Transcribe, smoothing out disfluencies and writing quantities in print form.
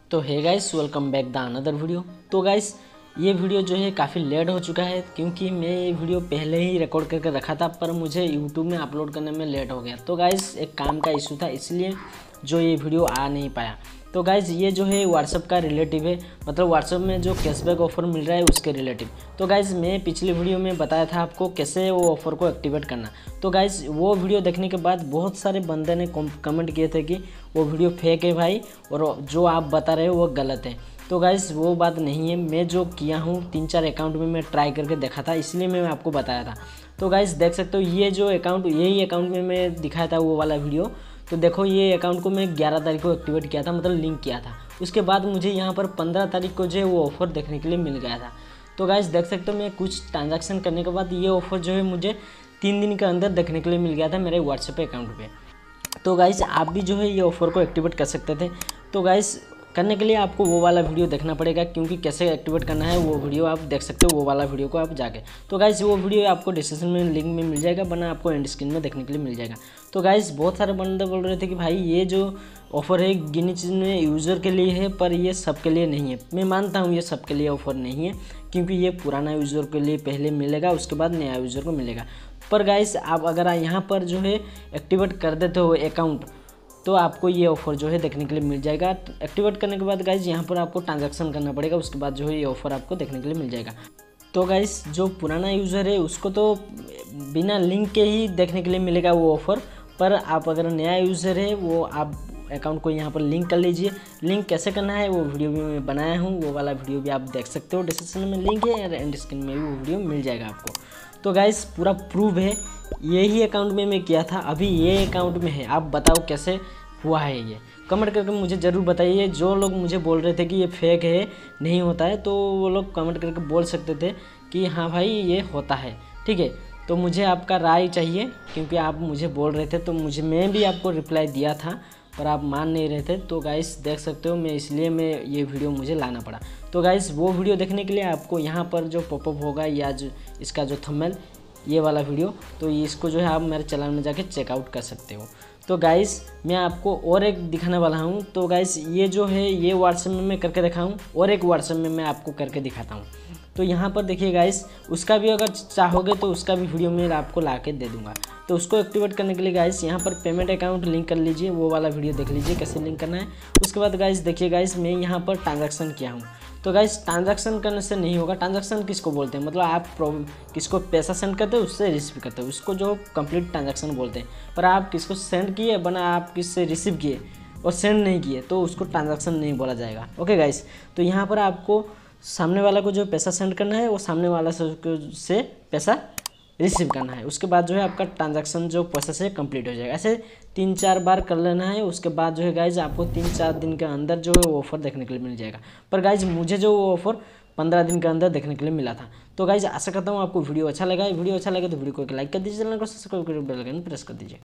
तो hey guys, welcome back the another video. तो guys, ये वीडियो जो है काफ़ी लेट हो चुका है क्योंकि मैं ये वीडियो पहले ही रिकॉर्ड करके रखा था, पर मुझे यूट्यूब में अपलोड करने में लेट हो गया। तो गाइस, एक काम का इशू था, इसलिए जो ये वीडियो आ नहीं पाया। तो गाइस, ये जो है व्हाट्सएप का रिलेटिव है, मतलब व्हाट्सएप में जो कैशबैक ऑफर मिल रहा है उसके रिलेटिव। तो गाइस, मैं पिछली वीडियो में बताया था आपको कैसे वो ऑफ़र को एक्टिवेट करना। तो गाइस, वो वीडियो देखने के बाद बहुत सारे बंदे ने कमेंट किए थे कि वो वीडियो फेक है भाई, और जो आप बता रहे हो वो गलत है। तो गाइस, वो बात नहीं है। मैं जो किया हूँ 3-4 अकाउंट में मैं ट्राई करके देखा था, इसलिए मैं आपको बताया था। तो गाइस, देख सकते हो ये जो अकाउंट, यही अकाउंट में मैं दिखाया था वो वाला वीडियो। तो देखो, ये अकाउंट को मैं 11 तारीख को एक्टिवेट किया था, मतलब लिंक किया था। उसके बाद मुझे यहाँ पर 15 तारीख को जो है वो ऑफ़र देखने के लिए मिल गया था। तो गाइस, देख सकते हो मैं कुछ ट्रांजैक्शन करने के बाद ये ऑफ़र जो है मुझे 3 दिन के अंदर देखने के लिए मिल गया था मेरे व्हाट्सएप अकाउंट पे। तो गाइस, आप भी जो है ये ऑफ़र को एक्टिवेट कर सकते थे। तो गाइस, करने के लिए आपको वो वाला वीडियो देखना पड़ेगा, क्योंकि कैसे एक्टिवेट करना है वो वीडियो आप देख सकते हो, वो वाला वीडियो को आप जाके। तो गाइस, वो वीडियो आपको डिस्क्रिप्शन में लिंक में मिल जाएगा, वरना आपको एंड स्क्रीन में देखने के लिए मिल जाएगा। तो गाइस, बहुत सारे बंदे बोल रहे थे कि भाई ये जो ऑफ़र है गिने चुने यूज़र के लिए है, पर ये सबके लिए नहीं है। मैं मानता हूँ ये सबके लिए ऑफ़र नहीं है, क्योंकि ये पुराना यूज़र के लिए पहले मिलेगा, उसके बाद नया यूज़र को मिलेगा। पर गाइस, आप अगर यहाँ पर जो है एक्टिवेट कर देते हो अकाउंट, तो आपको ये ऑफ़र जो है देखने के लिए मिल जाएगा। एक्टिवेट करने के बाद गाइज यहाँ पर आपको ट्रांजैक्शन करना पड़ेगा, उसके बाद जो है ये ऑफ़र आपको देखने के लिए मिल जाएगा। तो गाइज, जो पुराना यूज़र है उसको तो बिना लिंक के ही देखने के लिए मिलेगा वो ऑफ़र, पर आप अगर नया यूज़र है वो आप अकाउंट को यहाँ पर लिंक कर लीजिए। लिंक कैसे करना है वो वीडियो भी मैं बनाया हूँ, वो वाला वीडियो भी आप देख सकते हो, डिस्क्रिप्शन में लिंक है, एंड स्क्रीन में भी वो वीडियो मिल जाएगा आपको। तो गाइस, पूरा प्रूफ है, यही अकाउंट में मैं किया था, अभी ये अकाउंट में है। आप बताओ कैसे हुआ है ये, कमेंट करके मुझे ज़रूर बताइए। जो लोग मुझे बोल रहे थे कि ये फेक है, नहीं होता है, तो वो लोग कमेंट करके बोल सकते थे कि हाँ भाई ये होता है, ठीक है। तो मुझे आपका राय चाहिए, क्योंकि आप मुझे बोल रहे थे, तो मैं भी आपको रिप्लाई दिया था, पर आप मान नहीं रहे थे। तो गाइस, देख सकते हो मैं ये वीडियो मुझे लाना पड़ा। तो गाइस, वो वीडियो देखने के लिए आपको यहाँ पर जो पॉपअप होगा, या जो इसका जो थंबनेल, ये वाला वीडियो, तो इसको जो है आप मेरे चैनल में जाके चेकआउट कर सकते हो। तो गाइस, मैं आपको और एक दिखाने वाला हूँ। तो गाइस, ये जो है ये व्हाट्सएप में मैं करके दिखाऊँ, और एक व्हाट्सएप में मैं आपको करके दिखाता हूँ। तो यहाँ पर देखिए गाइस, उसका भी अगर चाहोगे तो उसका भी वीडियो मैं आपको ला के दे दूँगा। तो उसको एक्टिवेट करने के लिए गाइस, यहाँ पर पेमेंट अकाउंट लिंक कर लीजिए, वो वाला वीडियो देख लीजिए कैसे लिंक करना है। उसके बाद गाइस देखिए गाइस, मैं यहाँ पर ट्रांजैक्शन किया हूँ। तो गाइस, ट्रांजैक्शन करने से नहीं होगा। ट्रांजैक्शन किसको बोलते हैं, मतलब आप किसको पैसा सेंड करते हो उससे रिसीव करते हो, उसको जो कंप्लीट ट्रांजैक्शन बोलते हैं। पर आप किसको सेंड किए, बना आप किससे रिसीव किए और सेंड नहीं किए, तो उसको ट्रांजैक्शन नहीं बोला जाएगा। ओके गाइस, तो यहाँ पर आपको सामने वाला को जो पैसा सेंड करना है, वो सामने वाला से पैसा रिसीव करना है। उसके बाद जो है आपका ट्रांजैक्शन जो प्रोसेस है कंप्लीट हो जाएगा। ऐसे 3-4 बार कर लेना है। उसके बाद जो है गाइज आपको 3-4 दिन के अंदर जो है वो ऑफ़र देखने के लिए मिल जाएगा। पर गाइज, मुझे जो वो ऑफ़र 15 दिन के अंदर देखने के लिए मिला था। तो गाइज, आशा करता हूँ आपको वीडियो अच्छा लगा। वीडियो अच्छा लगा तो वीडियो को एक लाइक कर दीजिए, चैनल को सब्सक्राइब करके बेल आइकन प्रेस कर दीजिए।